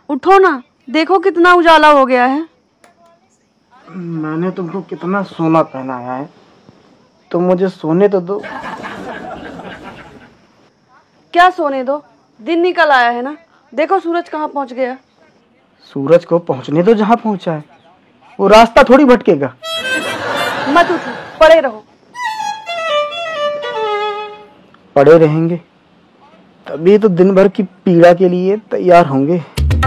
उठो ना, देखो कितना उजाला हो गया है। मैंने तुमको कितना सोना पहनाया है, तुम मुझे सोने तो दो। क्या सोने दो, दिन निकल आया है ना। देखो सूरज कहाँ पहुंच गया। सूरज को पहुंचने दो जहां पहुंचा है, वो रास्ता थोड़ी भटकेगा। मत उठो, पड़े रहो। पड़े रहेंगे तभी तो दिन भर की पीड़ा के लिए तैयार होंगे।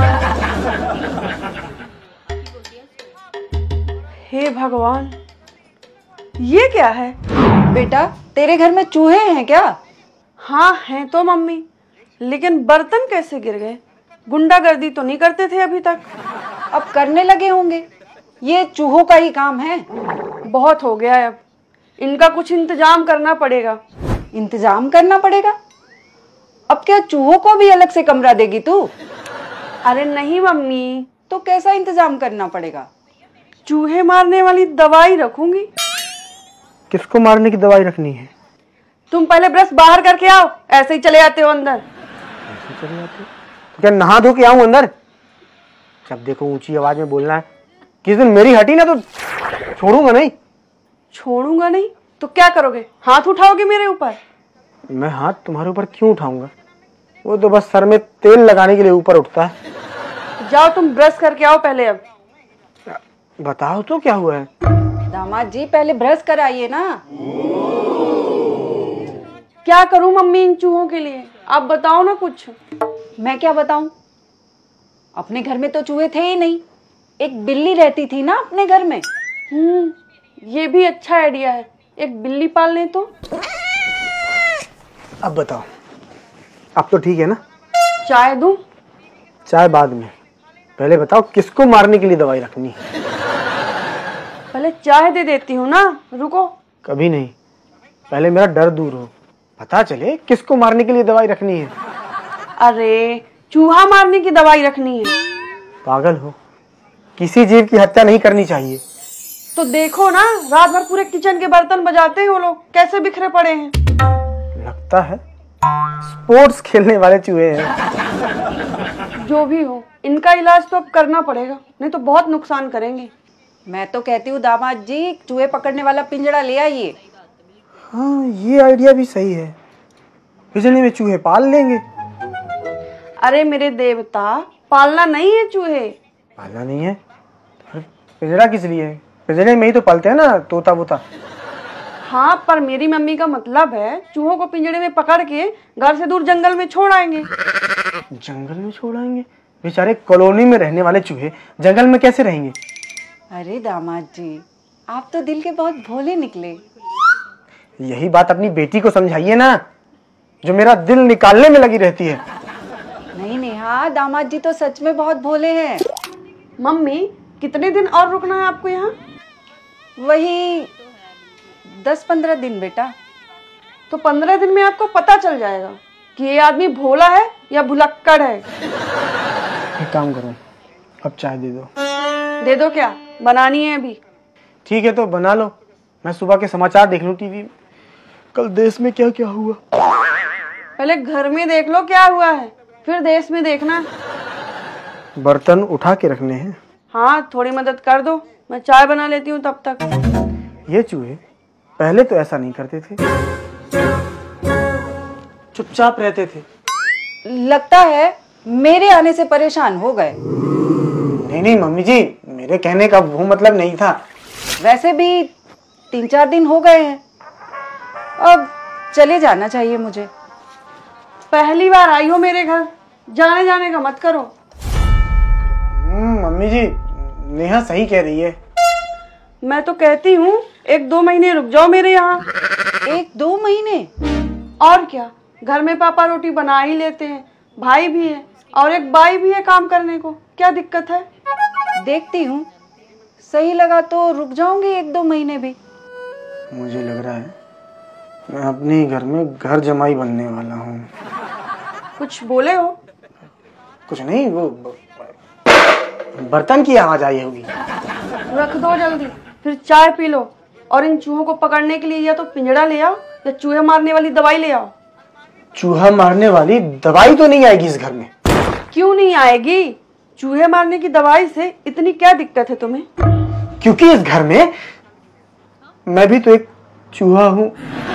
हे भगवान, ये क्या है? बेटा तेरे घर में चूहे हैं क्या? हाँ हैं तो मम्मी, लेकिन बर्तन कैसे गिर गए? गुंडागर्दी तो नहीं करते थे अभी तक। अब करने लगे होंगे, ये चूहों का ही काम है। बहुत हो गया है, अब इनका कुछ इंतजाम करना पड़ेगा। इंतजाम करना पड़ेगा? अब क्या चूहों को भी अलग से कमरा देगी तू? अरे नहीं मम्मी, तो कैसा इंतजाम करना पड़ेगा? चूहे मारने वाली दवाई रखूंगी। किसको मारने की दवाई रखनी है? तुम पहले ब्रश बाहर करके आओ, ऐसे ही चले आते हो अंदर। ऐसे चले आते हो? तो क्या नहा धो के आऊं अंदर? जब देखो ऊंची आवाज में बोलना है। किस दिन मेरी हटी ना तो छोड़ूंगा नहीं। छोड़ूंगा नहीं तो क्या करोगे? हाथ उठाओगे मेरे ऊपर? मैं हाथ तुम्हारे ऊपर क्यों उठाऊंगा? वो तो बस सर में तेल लगाने के लिए ऊपर उठता है। जाओ तुम ब्रश करके आओ पहले। अब बताओ तो क्या हुआ है? दामाद जी पहले ब्रश कराइए ना। क्या करूं मम्मी इन चूहों के लिए? आप बताओ ना कुछ। मैं क्या बताऊं? अपने घर में तो चूहे थे ही नहीं, एक बिल्ली रहती थी ना अपने घर में। ये भी अच्छा आइडिया है, एक बिल्ली पाल लें तो। अब बताओ, अब तो ठीक है ना? चाय दूं? चाय बाद में, पहले बताओ किसको मारने के लिए दवाई रखनी है? पहले चाय दे देती हूँ ना, रुको। कभी नहीं, पहले मेरा डर दूर हो, पता चले किसको मारने के लिए दवाई रखनी है। अरे चूहा मारने की दवाई रखनी है। पागल हो, किसी जीव की हत्या नहीं करनी चाहिए। तो देखो ना, रात भर पूरे किचन के बर्तन बजाते हैं वो लोग, कैसे बिखरे पड़े हैं। लगता है स्पोर्ट्स खेलने वाले चूहे हैं। जो भी हो, इनका इलाज तो अब करना पड़ेगा, नहीं तो बहुत नुकसान करेंगे। मैं तो कहती हूँ दामाद जी चूहे पकड़ने वाला पिंजड़ा ले आइए। हाँ ये आइडिया भी सही है, पिंजरे में चूहे पाल लेंगे। अरे मेरे देवता, पालना नहीं है चूहे। पालना नहीं है? पिंजरा किस लिए है? पिंजरे में ही तो पालते हैं ना तोता वोता। हाँ पर मेरी मम्मी का मतलब है चूहों को पिंजरे में पकड़ के घर से दूर जंगल में छोड़ आएंगे। जंगल में छोड़ आएंगे? बेचारे कॉलोनी में रहने वाले चूहे जंगल में कैसे रहेंगे? अरे दामाद जी, आप तो दिल के बहुत भोले निकले। यही बात अपनी बेटी को समझाइए ना, जो मेरा दिल निकालने में लगी रहती है। नहीं नेहा, दामाद जी तो सच में बहुत भोले हैं। मम्मी कितने दिन और रुकना है आपको यहाँ? वही 10-15 दिन बेटा। तो 15 दिन में आपको पता चल जाएगा कि ये आदमी भोला है या भुलक्कड़ है। एक काम करो, अब चाय दे दो। दे दो क्या? बनानी है अभी? ठीक है तो बना लो, मैं सुबह के समाचार देख लूं टीवी में, कल देश में क्या क्या हुआ। पहले घर में देख लो क्या हुआ है, फिर देश में देखना। बर्तन उठा के रखने हैं। हाँ थोड़ी मदद कर दो, मैं चाय बना लेती हूँ तब तक। ये चूहे पहले तो ऐसा नहीं करते थे, चुपचाप रहते थे। लगता है मेरे आने से परेशान हो गए। नहीं नहीं मम्मी जी, मेरे कहने का वो मतलब नहीं था। वैसे भी 3-4 दिन हो गए हैं, अब चले जाना चाहिए मुझे। पहली बार आई हो मेरे घर, जाने जाने का मत करो। मम्मी जी, नेहा सही कह रही है। मैं तो कहती हूँ 1-2 महीने रुक जाओ मेरे यहाँ। 1-2 महीने? और क्या, घर में पापा रोटी बना ही लेते हैं, भाई भी है और एक बाई भी है काम करने को, क्या दिक्कत है? देखती हूँ, सही लगा तो रुक जाऊंगी 1-2 महीने भी। मुझे लग रहा है मैं अपने घर में घर जमाई बनने वाला हूँ। कुछ बोले हो? कुछ नहीं, वो बर्तन की आवाज आई होगी। रख दो जल्दी, फिर चाय पी लो। और इन चूहों को पकड़ने के लिए या तो पिंजड़ा ले आओ या चूहे मारने वाली दवाई ले आओ। चूहा मारने वाली दवाई तो नहीं आएगी इस घर में। क्यों नहीं आएगी? चूहे मारने की दवाई से इतनी क्या दिक्कत है तुम्हें? क्योंकि इस घर में मैं भी तो एक चूहा हूं।